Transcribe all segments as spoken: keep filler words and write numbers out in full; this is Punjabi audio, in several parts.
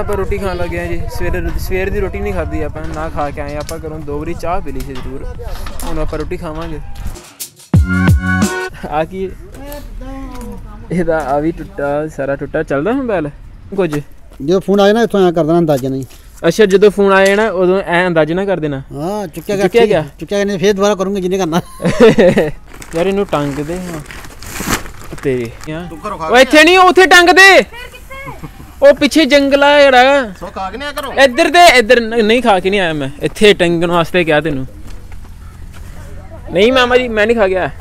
आप रोटी खान लगे हैं जी। सवेरे सवेर की रोटी नहीं खाधी आप ना खा के आए आप घरों दो बारी चाह पी ली थी जरूर। हुण आप रोटी खावांगे। आ की ਇਹਦਾ ਆ ਵੀ ਟੁੱਟਾ ਸਾਰਾ ਟੁੱਟਾ ਚੱਲਦਾ ਮੋਬਾਈਲ ਕੁਝ ਜਦੋਂ ਫੋਨ ਆਇਆ ਨਾ ਇੱਥੋਂ ਐਂ ਕਰ ਦੇਣਾ ਅੰਦਾਜ਼ਾ ਨਹੀਂ। ਅੱਛਾ ਜਦੋਂ ਫੋਨ ਆਇਆ ਨਾ ਉਦੋਂ ਐ ਅੰਦਾਜ਼ਾ ਨਾ ਕਰ ਦੇਣਾ। ਹਾਂ ਚੁੱਕਿਆ ਗਿਆ ਚੁੱਕਿਆ ਗਿਆ ਚੁੱਕਿਆ ਨਹੀਂ ਫੇਰ ਦੁਬਾਰਾ ਕਰੂੰਗੇ ਜਿੰਨੇ ਕਰਨਾ। ਯਾਰ ਇਹਨੂੰ ਟੰਗ ਦੇ ਹਾਂ ਤੇਰੀ ਉਹ ਇੱਥੇ ਨਹੀਂ ਉੱਥੇ ਟੰਗ ਦੇ ਉਹ ਪਿੱਛੇ ਜੰਗਲ ਆ ਜਿਹੜਾ ਸੋ ਖਾ ਕੇ ਨਹੀਂ ਆ ਕਰੋ ਇੱਧਰ ਦੇ ਇੱਧਰ ਨਹੀਂ ਖਾ ਕੇ ਨਹੀਂ ਆਇਆ ਮੈਂ ਇੱਥੇ ਟੰਗਣ ਵਾਸਤੇ ਕਿਹਾ ਤੈਨੂੰ। ਨਹੀਂ ਮਾਮਾ ਜੀ ਮੈਂ ਨਹੀਂ ਖਾ ਗਿਆ।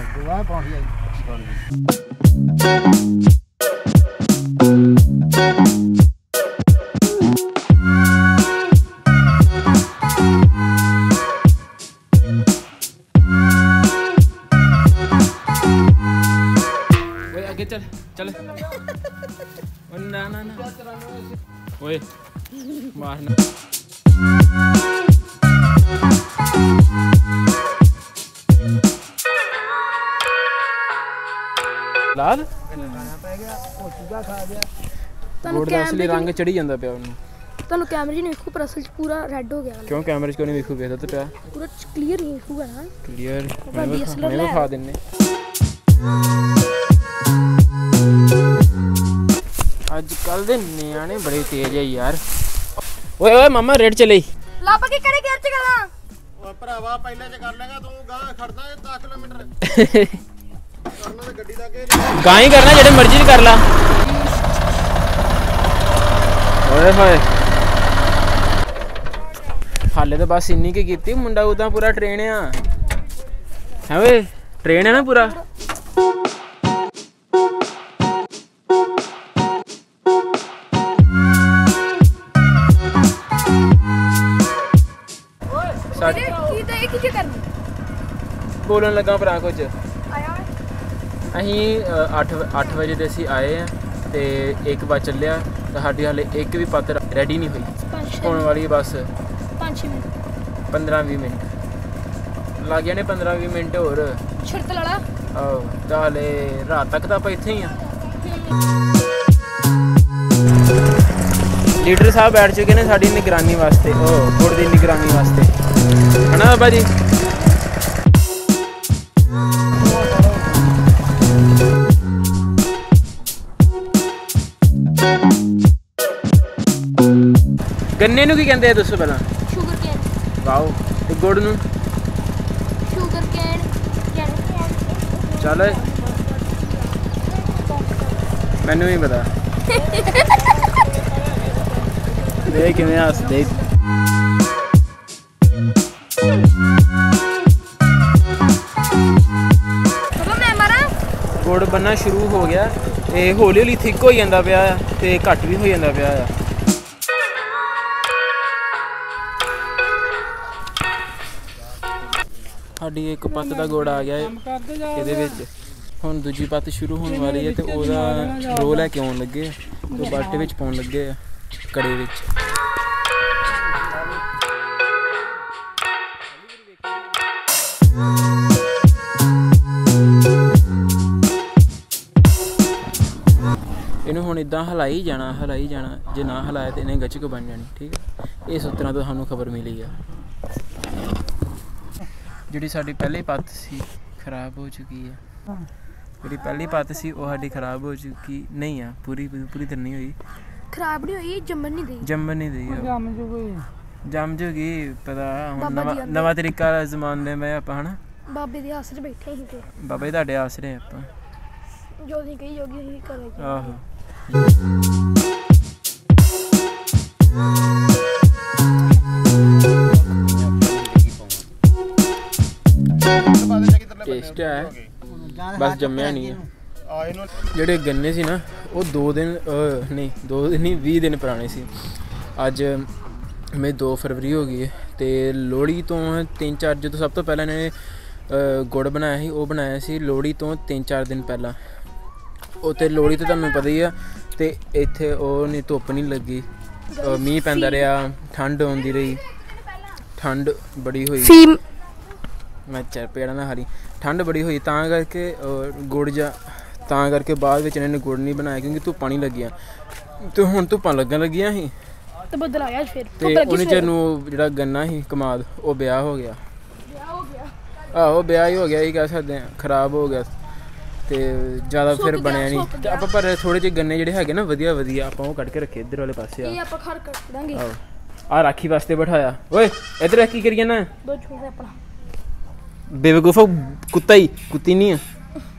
आगे चल चल ना ना ना ओए मारना लाल गोड़ ਦਾ ਅਸਲੀ ਰੰਗ ਚੜੀ ਜਾਂਦਾ ਪਿਆ ਉਹਨੂੰ। ਤੁਹਾਨੂੰ ਕੈਮਰੇ ਨਹੀਂ ਵੇਖੂ ਪਰ ਅਸਲ ਚ ਪੂਰਾ ਰੈੱਡ ਹੋ ਗਿਆ। ਕਿਉਂ ਕੈਮਰੇ ਚ ਕਿਉਂ ਨਹੀਂ ਵੇਖੂ ਵੇਖਦਾ ਤਾਂ ਪਿਆ ਪੂਰਾ ਕਲੀਅਰ ਨਹੀਂ ਵੇਖੂਗਾ ਨਾ ਕਲੀਅਰ ਮੈਂ ਵਿਖਾ ਦਿੰਨੇ। ਅੱਜ ਕੱਲ ਦੇ ਨਿਆਣੇ ਬੜੇ ਤੇਜ਼ ਆ ਯਾਰ। ਓਏ ਓਏ ਮਾਮਾ ਰੇਡ ਚਲੇ ਲੱਭ ਕੇ ਕਿਹੜੇ ਗੇਅਰ ਚ ਕਰਾਂ। ਓਏ ਭਰਾਵਾ ਪਹਿਲੇ ਚ ਕਰ ਲੇਗਾ ਤੂੰ ਗਾਂ ਖੜਦਾ ਦਸ ਕਿਲੋਮੀਟਰ ਕਰਨਾ ਤੇ ਗੱਡੀ ਦਾ ਕੇ ਗਾਂ ਹੀ ਕਰਨਾ ਜਿਹੜੇ ਮਰਜ਼ੀ ਕਰ ਲਾ। ਓਏ ਹੋਏ ਹਾਲੇ ਤਾਂ ਬਸ ਇੰਨੀ ਕੀ ਕੀਤੀ ਮੁੰਡਾ ਉਦਾਂ ਪੂਰਾ ਟ੍ਰੇਨ ਆ ਹੈ ਓਏ ਟ੍ਰੇਨ ਹੈ ਨਾ ਪੂਰਾ। बोलन लगा भरा कुछ अहीं अठ अठ बजे तो असी आए हैं तो एक बज चलिया तो साड़ी हाले एक भी पत्त रेडी नहीं हुई होने वाली बस पंद्रह भी मिनट लग जाने पंद्रह भी मिनट होर आहो तो हाले रात तक तो आप इत्थे ही हाँ। लीडर साहब बैठ चुके हैं साड़ी निगरानी वास्ते ओ गुड़ की निगरानी वास्ते है ना बाबा जी। गन्ने नूं की कहंदे दसो पहला। Sugar cane. वाओ ते गुड़ नूं शुगर केन। चल मैनू नहीं पता देख किवें हसदे। गुड़ बनना शुरू हो गया ते हौली हौली थिक हो जाता पिया ते घट भी हो जाता पिया। साडी एक पत्त का गुड़ आ गया इहदे विच हुण दूजी पत्त शुरू होने वाली है तो ओहदा रो लैके आउण लगे तो बाटे विच पाउण लगे कड़े विच। इन्हूं हुण इदां हिलाई जाना हिलाई जाना जे ना हिलाया तो इन्हें गचक बन जानी। ठीक है इस सूत्रों तो सानूं खबर मिली है। जिहड़ी साडी पहली पत्त सी खराब हो चुकी है। जिहड़ी पहली पत्त सी वो साडी खराब हो चुकी नहीं है पूरी पूरी तो नहीं हुई खराब नहीं हुई जम्मन नहीं दी जम्मन नहीं दी जम जूगी पता नवा नवा तरीका जमाने में आप है ना बाबे दे आसरे बैठे ही ते बाबे तुहाडे आसरे आप जो नहीं कही जोगी ही करेगी। आहो टेस्ट है बस जम्मिया नहीं है। ਜਿਹੜੇ गन्ने ਸੀ ना वो दो दिन नहीं दो दिन नहीं बीस दिन पुराने सी। अज मैं दो फरवरी हो गई है तो लोहड़ी तो तीन चार जो सब तो पहले ने गुड़ बनाया ਸੀ ਉਹ ਬਣਾਇਆ ਸੀ ਲੋਹੜੀ ਤੋਂ तीन चार दिन पहला। ਉਹ ਤੇ ਲੋਹੜੀ तो ਤੁਹਾਨੂੰ पता ही है तो ਇੱਥੇ ਉਹ नहीं धुੱਪ नहीं लगी मीह पैंदा रहा ठंड आउंदी रही ठंड बड़ी हुई मैं चर पेड़ा ना हारी ठंड बड़ी हुई तां करके गुड़ जा तां करके बाद विच इन्होंने गुड़ नहीं बनाया क्योंकि धुप्पां नहीं लगियां ਤੇ ਹੁਣ ਧੁੱਪਾਂ ਲੱਗਣ ਲੱਗੀਆਂ ਸੀ ਤੇ ਬੱਦਲ ਆ ਗਿਆ ਫਿਰ ਤੇ ਉਹਨੇ ਚਿਰ ਨੂੰ ਜਿਹੜਾ ਗੰਨਾ ਸੀ ਕਮਾਦ ਉਹ ਵਿਆਹ ਹੋ ਗਿਆ ਵਿਆਹ ਹੋ ਗਿਆ ਆਹੋ ਵਿਆਹ ਹੀ ਹੋ ਗਿਆ ਇਹ ਕਹਿ ਸਕਦੇ ਆ ਖਰਾਬ ਹੋ ਗਿਆ ਤੇ ਜ਼ਿਆਦਾ ਫਿਰ ਬਣਿਆ ਨਹੀਂ ਤੇ ਆਪਾਂ ਪਰ ਥੋੜੇ ਜਿਹੇ ਗੰਨੇ ਜਿਹੜੇ ਹੈਗੇ ਨਾ ਵਧੀਆ ਵਧੀਆ ਆਪਾਂ ਉਹ ਕੱਢ ਕੇ ਰੱਖੇ ਇੱਧਰ ਵਾਲੇ ਪਾਸੇ ਆ ਇਹ ਆਪਾਂ ਖੜ ਕੱਢ ਦਾਂਗੇ ਆਹੋ ਆ ਰਾਖੀ ਵਾਸਤੇ ਬਿਠਾਇਆ ਓਏ ਇੱਧਰ ਕੀ ਕਰੀਏ ਨਾ ਦੋ ਛੋਟੇ ਆਪਣਾ ਬੇਵਕੂਫਾ ਕੁੱਤਾ ਹੀ ਕੁੱਤੀ ਨਹੀਂ ਆ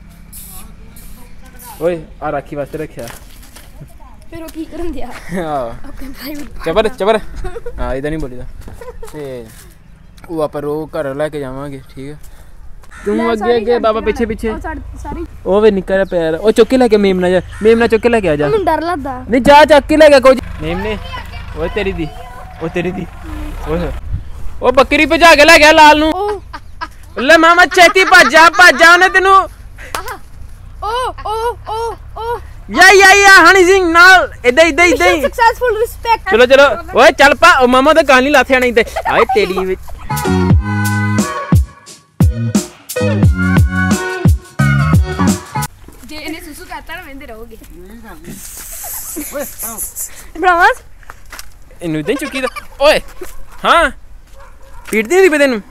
ਓਏ ਆ ਰਾਖੀ ਵਾਸਤੇ ਰੱਖਿਆ ਫਿਰ ਉਹ ਕੀ ਕਰਨ ਦਿਆ ਆਹ ਆਪਣੇ ਪ੍ਰਾਈਵੇਟ ਚਬਰ ਚਬਰ ਹਾਂ ਇਹਦਾ ਨਹੀਂ ਬੋਲੀਦਾ ਤੇ ਉਹ ਆਪਾਂ ਰੋ ਘਰ ਲੈ ਕੇ ਜਾਵਾਂਗੇ ਠੀਕ ਹੈ ਤੂੰ ਅੱਗੇ ਅੱਗੇ ਬਾਬਾ ਪਿੱਛੇ ਪਿੱਛੇ ਸਾਰੀ ਉਹ ਵੀ ਨਿੱਕਾ ਜਿਹਾ ਪੈਰ ਉਹ ਚੁੱਕ ਕੇ ਲੈ ਕੇ ਮੇਮਨਾ ਜਾ ਮੇਮਨਾ ਚੁੱਕ ਕੇ ਲੈ ਕੇ ਆ ਜਾ ਮੈਨੂੰ ਡਰ ਲੱਗਦਾ ਨਹੀਂ ਜਾ ਚੱਕ ਕੇ ਲੈ ਕੇ ਕੋਈ ਮੇਮਨੇ ਓਏ ਤੇਰੀ ਦੀ ਉਹ ਤੇਰੀ ਦੀ ਓਏ ਉਹ ਬੱਕਰੀ ਭਜਾ ਕੇ ਲੈ ਗਿਆ ਲਾਲ ਨੂੰ ਲੈ ਮਾਮਾ ਛੇਤੀ ਭੱਜ ਜਾ ਭੱਜ ਜਾ ਉਹਨੇ ਤੈਨੂੰ ਓ ਓ ਓ ਓ ਯਾ ਯਾ ਯਾ ਹਣੀ ਸਿੰਘ ਨਾਲ ਇਦਾਂ ਇਦਾਂ ਇਦਾਂ ਹੀ ਸਕਸੈਸਫੁਲ ਰਿਸਪੈਕਟ ਚਲੋ ਚਲੋ ਓਏ ਚੱਲ ਪਾ ਉਹ ਮਾਮਾ ਤਾਂ ਕਾਲੀ ਲਾਥਿਆ ਨਹੀਂ ਤੇ ਆਏ ਤੇਰੀ ਵਿੱਚ ਜੇ ਇਹਨੇ ਸੁਸੂ ਕਰਤਾ ਨਾ ਵੰਦੇ ਰਹੋਗੇ ਓਏ ਬਰਾਵਸ ਇਹਨੂੰ ਇਦਾਂ ਚੁੱਕੀ ਦਾ ਓਏ ਹਾਂ ਪੀੜਦੀ ਨਹੀਂ ਪਈ ਤੈਨੂੰ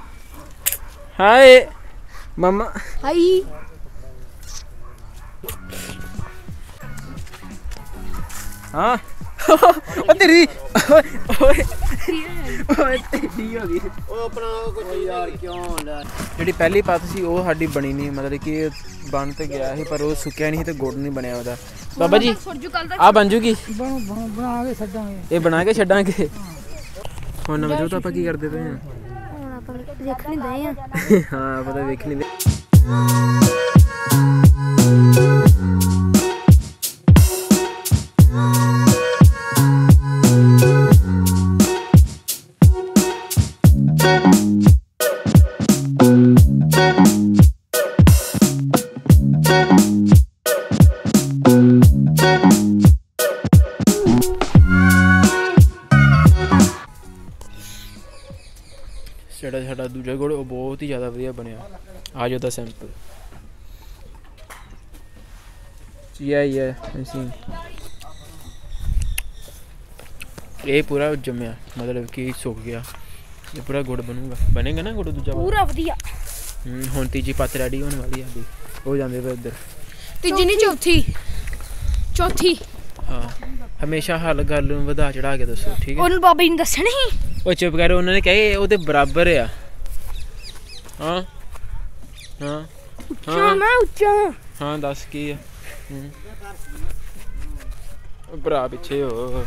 ਹਾਏ ਮਾਮਾ ਹਾਈ ਹਾਂ ਉਹ ਤੇਰੀ ਓਏ ਓਏ ਓਏ ਤੇਰੀ ਹੋ ਗਈ ਉਹ ਆਪਣਾ ਕੋਈ ਯਾਰ ਕਿਉਂ ਲੈ ਜਿਹੜੀ ਪਹਿਲੀ ਪੱਤ ਸੀ ਉਹ ਸਾਡੀ ਬਣੀ ਨਹੀਂ ਮਤਲਬ ਕਿ ਬਣ ਤੇ ਗਿਆ ਸੀ ਪਰ ਉਹ ਸੁੱਕਿਆ ਨਹੀਂ ਤੇ ਗੁੜ ਨਹੀਂ ਬਣਿਆ ਉਹਦਾ ਬਾਬਾ ਜੀ ਆ ਬਣ ਜੂਗੀ ਬਣਾ ਕੇ ਛੱਡਾਂਗੇ ਇਹ ਬਣਾ ਕੇ ਛੱਡਾਂਗੇ ਹੁਣ ਨਵਜੋਤ ਤਾਂ ਆਪਾਂ ਕੀ ਕਰਦੇ ਪਏ ਹਾਂ ਹੁਣ ਆਪਾਂ ਦੇਖ ਨਹੀਂ ਦਏ ਆ ਹਾਂ ਪਤਾ ਵੇਖ ਨਹੀਂ ਦੇ ਜਿਹੜਾ ਸਾਡਾ ਦੂਜਾ ਗੁੜ ਉਹ ਬਹੁਤ ਹੀ ਜ਼ਿਆਦਾ ਵਧੀਆ ਬਣਿਆ ਆ ਜਾਓ ਦਾ ਸੈਂਪਲ ਯਾ ਯਾ ਅਸੀਂ ਇਹ ਪੂਰਾ ਜੰਮਿਆ ਮਤਲਬ ਕਿ ਸੁੱਕ ਗਿਆ ਇਹ ਪੂਰਾ ਗੁੜ ਬਣੂਗਾ ਬਣੇਗਾ ਨਾ ਗੁੜ ਦੂਜਾ ਪੂਰਾ ਵਧੀਆ ਹੂੰ ਹੁਣ ਤੀਜੀ ਪੱਤ ਰੈਡੀ ਹੋਣ ਵਾਲੀ ਆ ਵੀ ਹੋ ਜਾਂਦੇ ਪਏ ਇੱਧਰ ਤੀਜੀ ਨਹੀਂ ਚੌਥੀ ਚੌਥੀ ਹਾਂ ਹਮੇਸ਼ਾ ਹੱਲ ਗੱਲ ਨੂੰ ਵਧਾ ਚੜਾ ਕੇ ਦੱਸੋ ਠੀਕ ਹੈ ਉਹਨੂੰ ਬਾਬਾ ਜੀ ਨੇ ਦੱਸਣਾ ਹੀ ਉਹ ਚੁੱਪ ਕਰ ਉਹਨਾਂ ਨੇ ਕਹੇ ਉਹਦੇ ਬਰਾਬਰ ਆ ਹਾਂ ਹਾਂ ਉੱਚਾ ਮੈਂ ਉੱਚਾ ਹਾਂ ਦੱਸ ਕੀ ਆ ਭਰਾ ਪਿੱਛੇ ਹੋ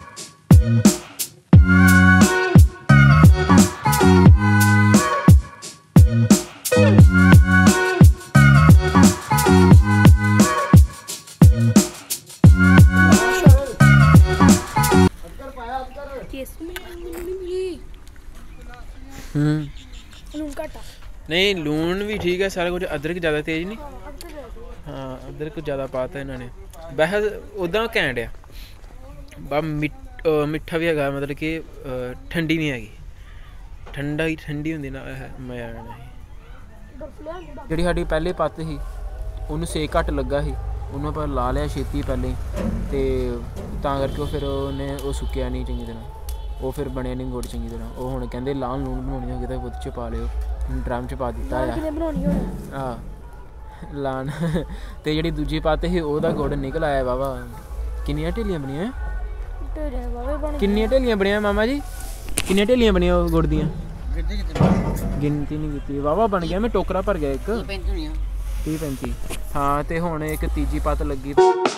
ਹੂੰ ਲੂਣ ਘਟਾ ਨਹੀਂ ਲੂਣ ਵੀ ਠੀਕ ਹੈ ਸਾਰਾ ਕੁਝ ਅਦਰਕ ਜ਼ਿਆਦਾ ਤੇਜ਼ ਨਹੀਂ ਹਾਂ ਅਦਰਕ ਜ਼ਿਆਦਾ ਪਾਤਾ ਇਹਨਾਂ ਨੇ ਵੈਸੇ ਉੱਦਾਂ ਘੈਂਟ ਆ ਬਾ ਮਿੱਠਾ ਵੀ ਹੈਗਾ ਮਤਲਬ ਕਿ ਠੰਡੀ ਨਹੀਂ ਹੈਗੀ ਠੰਡਾ ਹੀ ਠੰਡੀ ਹੁੰਦੀ ਨਾ ਮਜ਼ਾ ਆਣਾ ਜਿਹੜੀ ਸਾਡੀ ਪਹਿਲੇ ਪੱਤ ਸੀ ਉਹਨੂੰ ਸੇਕ ਘੱਟ ਲੱਗਾ ਸੀ ਉਹਨੂੰ ਆਪਾਂ ਲਾ ਲਿਆ ਛੇਤੀ ਪਹਿਲੇ ਤੇ ਤਾਂ ਕਰਕੇ ਉਹ ਫਿਰ ਉਹਨੇ ਉਹ ਸੁੱਕਿਆ ਨਹੀਂ ਚੰਗੀ ਤਰ੍ਹਾਂ ਉਹ ਫਿਰ ਬਣਿਆ ਨਹੀਂ ਗੁੜ ਚੰਗੀ ਤਰ੍ਹਾਂ ਉਹ ਹੁਣ ਕਹਿੰਦੇ ਲਾਲ ਲੂਣ ਬਣਾਉਣੀ ਹੋਵੇ ਤਾਂ ਉਹਦੇ 'ਚ ਪਾ ਲਿਓ ਡਰਮ 'ਚ ਪਾ ਦਿੱਤਾ ਆ ਹਾਂ ਲਾਣ ਤੇ ਜਿਹੜੀ ਦੂਜੀ ਪੱਤ ਸੀ ਉਹਦਾ ਗੁੜ ਨਿਕਲ ਆਇਆ ਵਾਵਾ ਕਿੰਨੀਆਂ ਢੇਲੀਆਂ ਬਣੀਆਂ ਕਿੰਨੀਆਂ ਢੇਲੀਆਂ ਬਣੀਆਂ ਮਾਮਾ ਜੀ ਕਿੰਨੀਆਂ ਢੇਲੀਆਂ ਬਣੀਆਂ ਉਹ ਗੁੜ ਦੀਆਂ ਗਿਣਤੀ ਨਹੀਂ ਕੀਤੀ ਵਾਵਾ ਬਣ ਗਿਆ ਮੈਂ ਟੋਕਰਾ ਭਰ ਗਿਆ ਇੱਕ ਤੀਹ ਪੈਂਤੀ ਹਾਂ ਤੇ ਹੁਣ ਇੱਕ ਤੀਜੀ ਪੱਤ ਲੱਗੀ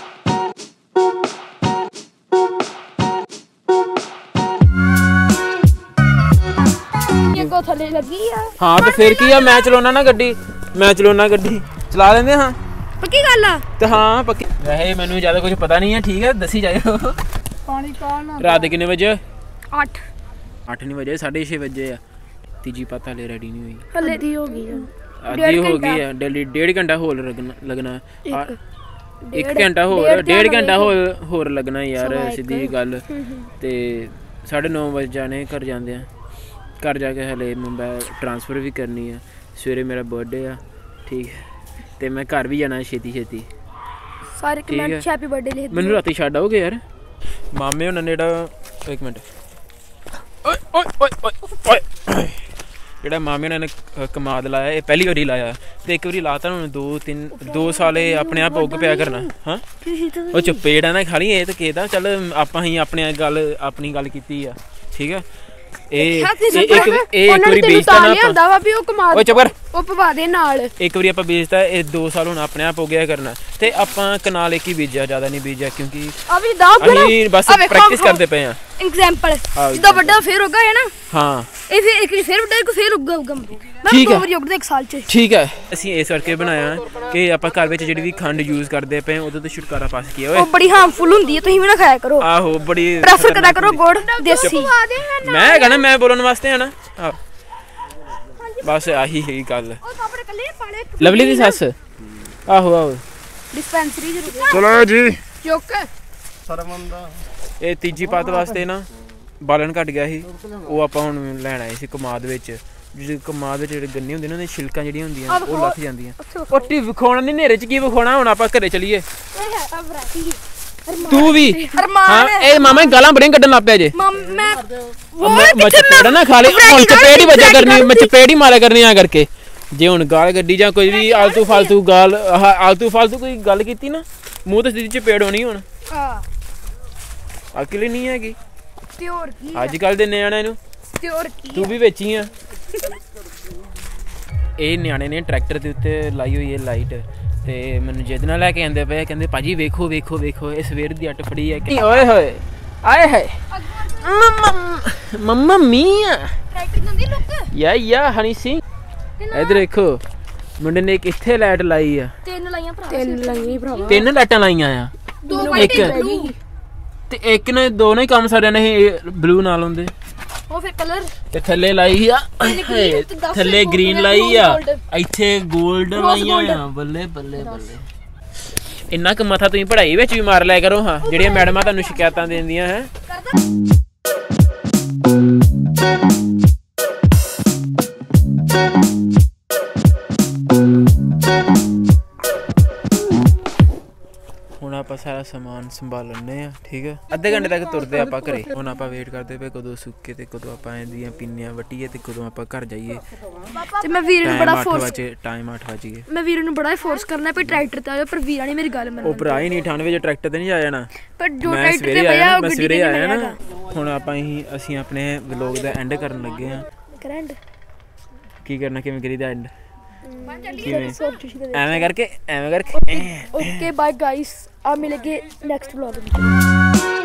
ਕੋ ਥੱਲੇ ਲੱਗੀ ਆ ਹਾਂ ਤੇ ਫਿਰ ਕੀ ਆ ਮੈਂ ਚਲਾਉਣਾ ਨਾ ਗੱਡੀ ਮੈਂ ਚਲਾਉਣਾ ਗੱਡੀ ਚਲਾ ਲੈਂਦੇ ਹਾਂ ਪੱਕੀ ਗੱਲ ਆ ਤੇ ਹਾਂ ਪੱਕੀ ਵੈਸੇ ਮੈਨੂੰ ਜ਼ਿਆਦਾ ਕੁਝ ਪਤਾ ਨਹੀਂ ਹੈ ਠੀਕ ਹੈ ਦੱਸੀ ਜਾਇਓ ਪਾਣੀ ਕਾਲ ਰਾਤ ਦੇ ਕਿੰਨੇ ਵਜੇ ਅੱਠ ਅੱਠ ਨਹੀਂ ਵਜੇ ਸਾਢੇ ਛੇ ਵਜੇ ਆ ਤੀਜੀ ਪੱਤ ਹਲੇ ਰੈਡੀ ਨਹੀਂ ਹੋਈ ਹਲੇ ਦੀ ਹੋ ਗਈ ਆ ਅੱਧੀ ਹੋ ਗਈ ਆ ਡੇਲੀ ਡੇਢ ਘੰਟਾ ਹੋਰ ਲੱਗਣਾ ਇੱਕ ਘੰਟਾ ਹੋਰ ਡੇਢ ਘੰਟਾ ਹੋਰ ਹੋਰ ਲੱਗਣਾ ਯਾਰ ਸਿੱਧੀ ਗੱਲ ਤੇ ਸਾਢੇ ਨੌ ਵਜੇ ਜਾਣੇ ਘਰ ਜਾਂਦੇ ਆ ਘਰ ਜਾ ਕੇ ਹਲੇ ਮੁੰਬਈ ਟ੍ਰਾਂਸਫਰ ਵੀ ਕਰਨੀ ਆ ਸਵੇਰੇ ਮੇਰਾ ਬਰਥਡੇ ਆ ਠੀਕ ਹੈ ਤੇ ਮੈਂ ਘਰ ਵੀ ਜਾਣਾ ਛੇਤੀ ਛੇਤੀ ਸਾਰੇ ਕਮੈਂਟ ਹੈਪੀ ਬਰਥਡੇ ਲਿਖ ਮੈਨੂੰ ਰਾਤੀ ਛੱਡ ਆਓਗੇ ਯਾਰ ਮਾਮੇ ਉਹਨਾਂ ਨੇ ਜਿਹੜਾ ਇੱਕ ਮਿੰਟ ਓਏ ਓਏ ਓਏ ਓਏ ਓਏ ਜਿਹੜਾ ਮਾਮੇ ਉਹਨਾਂ ਨੇ ਕਮਾਦ ਲਾਇਆ ਇਹ ਪਹਿਲੀ ਵਾਰੀ ਲਾਇਆ ਤੇ ਇੱਕ ਵਾਰੀ ਲਾਤਾ ਹੁਣ ਦੋ ਤਿੰਨ ਦੋ ਸਾਲੇ ਆਪਣੇ ਆਪ ਉੱਗ ਪਿਆ ਕਰਨਾ ਹਾਂ ਉਹ ਚਪੇੜਾ ਨਾ ਖਾਲੀ ਇਹ ਤਾਂ ਕਿਹਦਾ ਚੱਲ ਆਪਾਂ ਹੀ ਆਪਣੇ ਗੱਲ ਆਪਣੀ ਗੱਲ ਕੀਤੀ ਆ ਠੀਕ ਆ ਇਹ ਇੱਕ ਇਹ ਇੱਕ ਵਾਰੀ ਵੇਚਤਾ ਨਾ ਆਪਾਂ ਵਾ ਵੀ ਉਹ ਕਮਾਦ ਓਏ ਚੁੱਪ ਕਰ ਉਹ ਪਵਾ ਦੇ ਨਾਲ ਇੱਕ ਵਾਰੀ ਆਪਾਂ ਵੇਚਤਾ ਇਹ ਦੋ ਸਾਲ ਹੁਣ ਆਪਣੇ ਆਪ ਹੋ ਗਿਆ ਕਰਨਾ ਤੇ ਆਪਾਂ ਕਨਾਲ ਇੱਕ ਹੀ ਬੀਜਿਆ ਜ਼ਿਆਦਾ ਨਹੀਂ ਬੀਜਿਆ ਕਿਉਂਕਿ ਅਭੀ ਦਾ ਅਸੀਂ ਬਸ ਪ੍ਰੈਕਟਿਸ ਕਰਦੇ ਪਏ ਆ ਐਗਜ਼ਾਮਪਲ ਜਿੱਦਾਂ ਵੱਡਾ ਫੇਰ ਹੋਗਾ ਹੈ ਨਾ ਹਾਂ ਇਹ ਫਿਰ ਇੱਕ ਫੇਰ ਵੱਡਾ ਇੱਕ ਫੇਰ ਉੱਗਾ ਉੱਗਾ ਮੈਂ ਠੀਕ ਦੋ ਵਾਰੀ ਉੱਗਦਾ ਇੱਕ ਸਾਲ ਚ ਠੀਕ ਹੈ ਅਸੀਂ ਇਸ ਕਰਕੇ ਬਣਾਇਆ ਕਿ ਆਪਾਂ ਘਰ ਵਿੱਚ ਜਿਹੜੀ ਵੀ ਖੰਡ ਯੂਜ਼ ਕਰਦੇ ਪਏ ਉਹਦੇ ਤੋਂ ਛੁਟਕਾਰਾ ਪਾ ਸਕੀਏ ਓਏ ਉਹ ਬੜੀ ਹਾਰਮਫੁਲ ਹੁੰਦੀ ਹੈ ਤੁਸੀਂ ਵੀ ਨਾ ਖਾਇਆ ਕਰੋ ਆਹੋ ਬੜੀ ਪ੍ਰੈਫਰ ਕਰਿਆ ਕਰੋ ਗੁੜ ਦੇਸੀ ਮੈਂ ਕਹਣਾ ਮੈਂ ਬੋਲਣ ਵਾਸਤੇ ਆਣਾ ਬਸ ਆਹੀ ਹੀ ਗੱਲ ਲਵਲੀ ਦੀ ਸੱਸ ਆਹੋ ਆਹੋ ਡਿਸਪੈਂਸਰੀ ਜ਼ਰੂਰ ਚਲੋ ਜੀ ਚੁੱਕ ਸਰਮੰਦਾ ਇਹ ਤੀਜੀ ਪੱਤ ਵਾਸਤੇ ਨਾ ਬਾਲਣ ਘਟ ਗਿਆ ਸੀ ਉਹ ਆਪਾਂ ਹੁਣ ਲੈਣ ਆਏ ਸੀ ਕਮਾਦ ਵਿੱਚ ਜਿਹੜੇ ਕਮਾਦ ਵਿੱਚ ਜਿਹੜੇ ਗੰਨੇ ਹੁੰਦੇ ਨੇ ਉਹਦੀਆਂ ਛਿਲਕਾਂ ਜਿਹੜੀਆਂ ਹੁੰਦੀਆਂ ਉਹ ਲੱਥ ਜਾਂਦੀਆਂ ਪੱਟੀ ਵਿਖਾਉਣਾ ਨਹੀਂ ਹਨੇਰੇ 'ਚ ਕੀ ਵਿਖਾਉਣਾ ਹੁਣ ਆਪਾਂ ਘਰੇ ਚਲੀਏ ਤੂੰ ਵੀ ਹਾਂ ਇਹ ਮਾਮਾ ਗਾਲਾਂ ਬੜੀਆਂ ਕੱਢਣ ਲੱਗ ਪਿਆ ਜੇ ਮੈਂ ਮੈਂ ਚਪੇੜ ਨਾ ਖਾ ਲਈ ਹੁਣ ਚਪੇੜ ਹੀ ਵਜਾ ਕਰਨੀ ਮੈਂ ਚਪੇੜ ਹੀ ਮਾਰਿਆ ਕਰਨੀ ਆ ਕਰਕੇ ਜੇ ਹੁਣ ਗਾਲ ਗੱਡੀ ਜਾਂ ਕੋਈ ਵੀ ਆਲਤੂ ਫਾਲਤੂ ਗਾਲ ਆਲਤੂ ਫਾਲਤੂ ਕੋਈ ਗੱਲ ਕੀਤੀ ਨਾ ਮੂੰਹ ਤੇ ਸਿੱਧੀ ਚਪੇੜ ਹੋਣੀ ਹੁਣ ਅਕਲ ਹੀ ਨਹੀਂ ਹੈਗੀ ਤੇ ਹੋਰ ਕੀ ਅੱਜ ਕੱਲ ਦੇ ਨਿਆਣਿਆਂ ਨੂੰ ਤੇ ਹੋਰ ਕੀ ਤੂੰ ਵੀ ਵੇਚੀ ਆ ਇਹ ਨਿਆਣੇ ਨੇ ਟਰੈਕਟਰ ਦੇ ਉੱਤੇ ਲਾਈ ਹੋਈ ਹੈ ਲਾਈਟ ਤੇ ਮੈਨੂੰ ਜਿੱਦ ਨਾਲ ਲੈ ਕੇ ਆਂਦੇ ਪਏ ਕਹਿੰਦੇ ਭਾਜੀ ਵੇਖੋ ਵੇਖੋ ਵੇਖੋ ਇਹ ਸਵੇਰ ਦੀ ਅੱਟ ਫੜੀ ਹੈ ਕਿ ਓਏ ਹੋਏ ਆਏ ਹੈ ਮੰਮਾ ਮੀਆ ਟਰੈਕਟਰ ਨੰਦੀ look yeah yeah Honey Singh ਇਧਰ ਦੇਖੋ ਮੁੰਡੇ ਨੇ ਕਿੱਥੇ ਲਾਈਟ ਲਾਈ ਆ ਤਿੰਨ ਲਾਈਆਂ ਭਰਾ ਤਿੰਨ ਲਾਈਆਂ ਭਰਾਵਾ ਤਿੰਨ ਲਾਈਟਾਂ ਲਾਈਆਂ ਆ ਦੋ ਇੱਕ ਤੇ ਇੱਕ ਨੇ ਦੋ ਨੇ ਕੰਮ ਸਾਰਿਆਂ ਨੇ ਬਲੂ ਨਾਲ ਹੁੰਦੇ ਉਹ ਫਿਰ ਕਲਰ ਤੇ ਥੱਲੇ ਲਾਈ ਆ ਥੱਲੇ ਗ੍ਰੀਨ ਲਾਈ ਆ ਇੱਥੇ 골ਡ ਲਾਈਆਂ ਆ ਬੱਲੇ ਬੱਲੇ ਬੱਲੇ ਇੰਨਾ ਕੁ ਮਥਾ ਤੁਸੀਂ ਪੜ੍ਹਾਈ ਵਿੱਚ ਵੀ ਮਾਰ ਲਿਆ ਕਰੋ ਹਾਂ ਜਿਹੜੀਆਂ ਮੈਡਮਾਂ ਤੁਹਾਨੂੰ ਸ਼ਿਕਾਇਤਾਂ ਦਿੰਦੀਆਂ ਹੈ ਹੁਣ ਆਪਾਂ ਸਾਰਾ ਸਮਾਨ ਸੰਭਾਲ ਲੈਂਦੇ ਆ ਠੀਕ ਹੈ ਅੱਧੇ ਘੰਟੇ ਤੱਕ ਤੁਰਦੇ ਆਪਾਂ ਘਰੇ ਹੁਣ ਆਪਾਂ ਵੇਟ ਕਰਦੇ ਪਏ ਕਦੋਂ ਸੁੱਕੇ ਤੇ ਕਦੋਂ ਆਪਾਂ ਇਹਦੀਆਂ ਪਿੰਨੀਆਂ ਵੱਟੀਏ ਤੇ ਕਦੋਂ ਆਪਾਂ ਘਰ ਜਾਈਏ ਤੇ ਮੈਂ ਵੀਰ ਨੂੰ ਬੜਾ ਫੋਰਸ ਟਾਈਮ ਅੱਠ ਵਜ ਗਏ ਮੈਂ ਵੀਰ ਨੂੰ ਬੜਾ ਫੋਰਸ ਕਰਨਾ ਪਈ ਟਰੈਕਟਰ ਤੇ ਆਇਓ ਪਰ ਵੀਰਾਂ ਨੇ ਮੇਰੀ ਗੱਲ ਮੰਨਣੀ ਉਹ ਭਰਾ ਹੀ ਨਹੀਂ ਅਠਾਨਵੇਂ ਵਜੇ ਟਰੈਕਟਰ ਤੇ ਨਹੀਂ ਆ ਜਾਣਾ ਪਰ ਜੋ ਟਰੈਕਟਰ ਤੇ ਪਿਆ ਉਹ ਗੱਡੀ ਤੇ ਆਇਆ ਨਾ ਹੁਣ ਆਪਾਂ ਹੀ ਅਸੀਂ ਆਪਣੇ ਵਲੌਗ ਦਾ ਐਂਡ ਕਰਨ ਲੱਗੇ ਆ ਕਰੰਡ ਕੀ ਕਰਨਾ ਕਿਵੇਂ ਕਰੀਦਾ ਐਂਡ ਐਵੇਂ ਕਰਕੇ ਐਵੇਂ ਕਰਕੇ ਓਕੇ ਬਾਏ ਗਾਇਸ ਆ ਮਿਲੇਗੇ ਨੈਕਸਟ ਵਲੌਗ ਵਿੱਚ